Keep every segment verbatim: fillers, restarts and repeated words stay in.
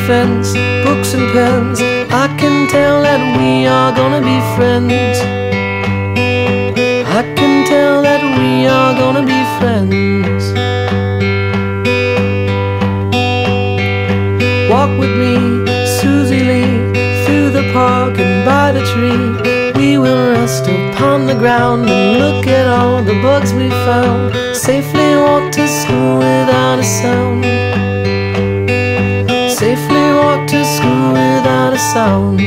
fence, books and pens. I can tell that we are gonna be friends. I can tell that we are gonna be friends. Walk with me, Susie Lee, through the park and by the tree. We will rest upon the ground and look at all the bugs we found. Safely walk to school without a sound. Safely walk to school without a sound.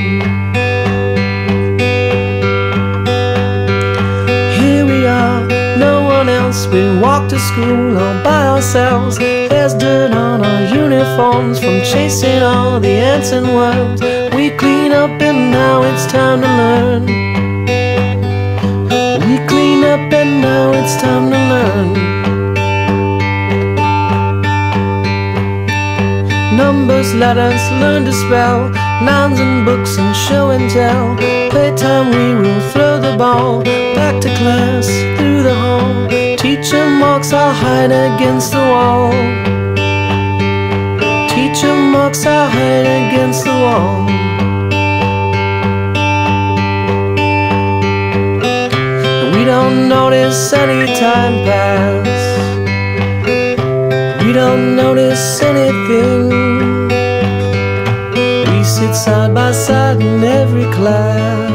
Here we are, no one else. We walk to school all by ourselves. There's dirt on our uniforms from chasing all the ants and worms. We clean up and now it's time to learn. We clean up and now it's time to learn. Numbers, letters, learn to spell, nouns and books and show and tell. Playtime we will throw the ball back to class through the hall. Teacher marks our hide against the wall. Teacher marks our hide against the wall. We don't notice any time pass. We don't notice anything. We sit side by side in every class.